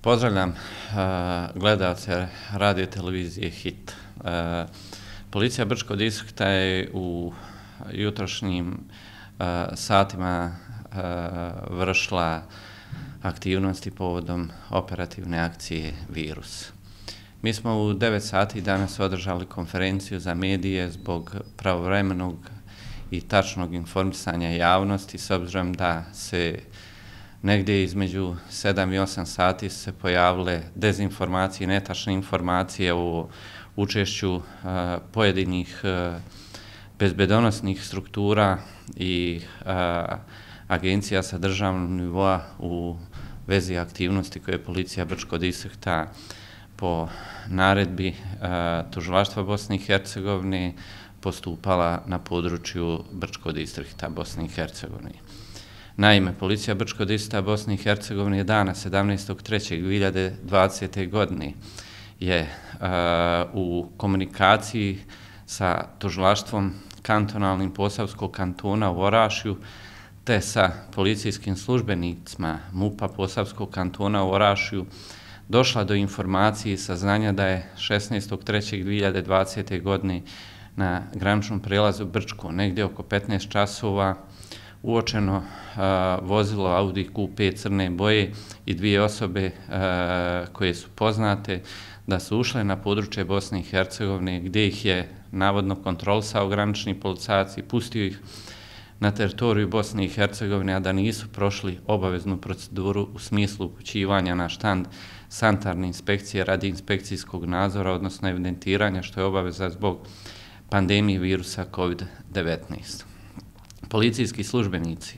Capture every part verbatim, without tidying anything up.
Pozdravljam uh, gledalce radio televizije Hit. Uh, Policija Brčkog distrikta je u jutrošnjim uh, satima uh, vršila aktivnosti povodom operativne akcije Virus. Mi smo u devet sati danas održali konferenciju za medije zbog pravovremenog i tačnog informisanja javnosti, s obzirom da se negdje između sedam i osam sati se pojavile dezinformacije i netačne informacije o učešću uh, pojedinih uh, bezbedonosnih struktura i uh, agencija sa državnog nivoa u vezi aktivnosti koje je Policija Brčkog distrikta po naredbi uh, Tužilaštva Bosne i Hercegovine postupala na području Brčkog distrikta Bosne i Hercegovine. Naime, Policija Brčkog distrikta Bosne i Hercegovine dana sedamnaestog trećeg dve hiljade dvadesete. godine je uh, u komunikaciji sa tužilaštvom kantonalnim Posavskog kantona u Orašju te sa policijskim službenicima MUP-a Posavskog kantona u Orašju došla do informacije i saznanja da je šesnaestog trećeg dve hiljade dvadesete. godine na graničnom prelazu Brčko, negdje oko petnaest časova, uočeno uh, vozilo Audi Q pet crne boje i dvije osobe uh, koje su poznate da su ušle na područje Bosne i Hercegovine, gdje ih je navodno kontrolisao granični policajac i pustio ih na teritoriju Bosne i Hercegovine, a da nisu prošli obaveznu proceduru u smislu upućivanja na štand sanitarne inspekcije radi inspekcijskog nadzora, odnosno evidentiranja, što je obaveza zbog pandemije virusa kovid devetnaest. Policijski službenici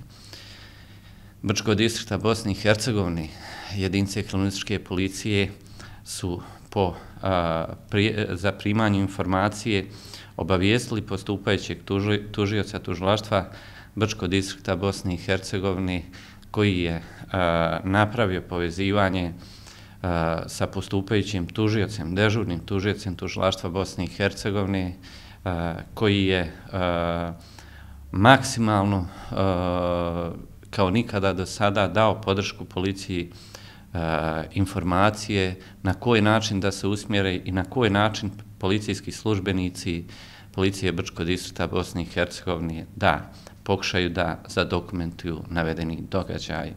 Brčkog distrikta Bosne i Hercegovine, jedinice kriminalističke policije su po a, pri, zaprimanju informacije obavijestili postupajućeg tuži, tužioca tužilaštva Brčkog distrikta Bosne i Hercegovine, koji je a, napravio povezivanje a, sa postupajućim tužiocem, dežurnim tužiocem tužilaštva Bosne i Hercegovine, a, koji je a, maksimalno uh, kao nikada do sada dao podršku policiji uh, informacije na koji način da se usmjere i na koji način policijski službenici Policije Brčkog distrikta Bosne i Hercegovine da pokušaju da zadokumentuju navedeni događaj.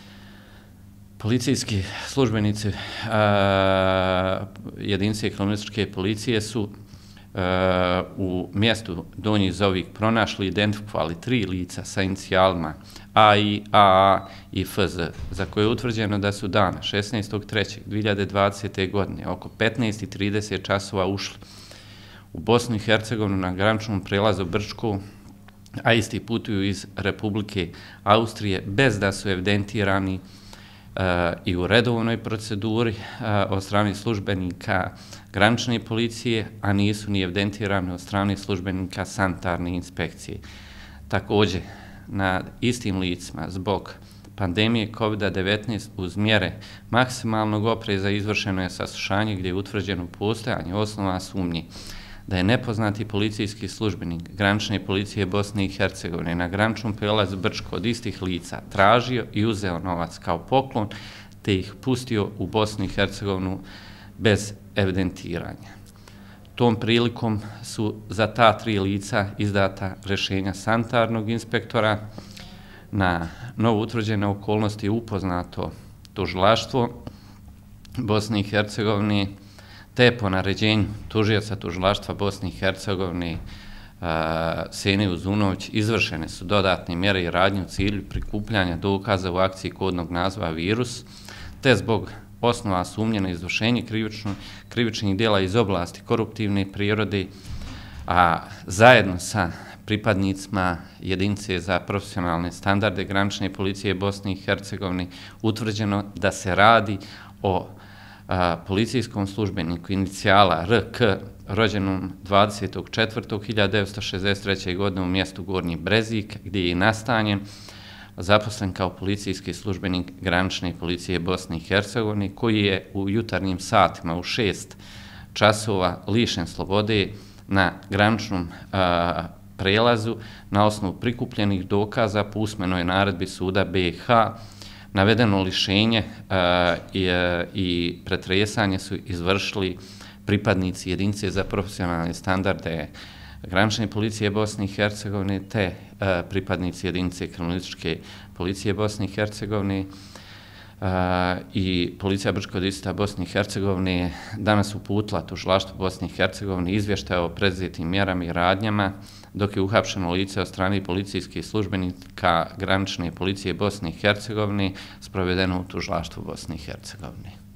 Policijski službenici uh, jedinice kriminalističke policije su Uh, u mjestu Donji Zovik pronašli i identifikovali tri lica sa inicijalima A I, A A i F Z, za koje je utvrđeno da su dana šesnaestog trećeg dve hiljade dvadesete. godine oko petnaest i trideset časova ušli u Bosnu i Hercegovinu na graničnom prelazu Brčko, a isti putuju iz Republike Austrije bez da su evidentirani Uh, i u redovnoj proceduri uh, od strane službenika granične policije, a nisu ni evidentirani od strane službenika sanitarne inspekcije. Također, na istim licima zbog pandemije kovid devetnaest uz mjere maksimalnog opreza izvršeno je saslušanje gdje je utvrđeno postojanje osnova sumnje da je nepoznati policijski službenik granične policije Bosne i Hercegovine na graničnom prelazu Brčko od istih lica tražio i uzeo novac kao poklon, te ih pustio u Bosnu i Hercegovinu bez evidentiranja. Tom prilikom su za ta tri lica izdata rješenja sanitarnog inspektora. Na novo utvrđene okolnosti je upoznato tužilaštvo Bosne i Hercegovine, te po naređenju tužioca tužilaštva Bosne i Hercegovine uh, Sene Uzunović izvršene su dodatne mjere i radnje u cilju prikupljanja dokaza u akciji kodnog naziva Virus, te zbog osnova sumnje na izvršenje krivičnih djela iz oblasti koruptivne prirode, a zajedno sa pripadnicima jedinice za profesionalne standarde granične policije Bosne i Hercegovine utvrđeno da se radi o a, policijskom službeniku inicijala R K rođenom dvadesetog četvrtog hiljade devetsto šezdeset treće. godine u mjestu Gornji Brezik, gdje je nastanjen, zaposlen kao policijski službenik granične policije Bosne i Hercegovine, koji je u jutarnjim satima u šest časova lišen slobode na graničnom a, prelazu na osnovu prikupljenih dokaza po usmenoj naredbi suda B i H Navedeno lišenje i, i pretresanje su izvršili pripadnici jedinice za profesionalne standarde granične policije Bosne i Hercegovine te pripadnici jedinice kriminalističke policije Bosne i Hercegovine i policija Brčko-Distrikta Bosne i Hercegovine danas uputila tužilaštvu Bosne i Hercegovine izvještaj o preduzetim mjerama i radnjama, dok je uhapšeno lice od strane policijskih službenika granične policije Bosne i Hercegovine sprovedeno u tužilaštvu Bosne i Hercegovine.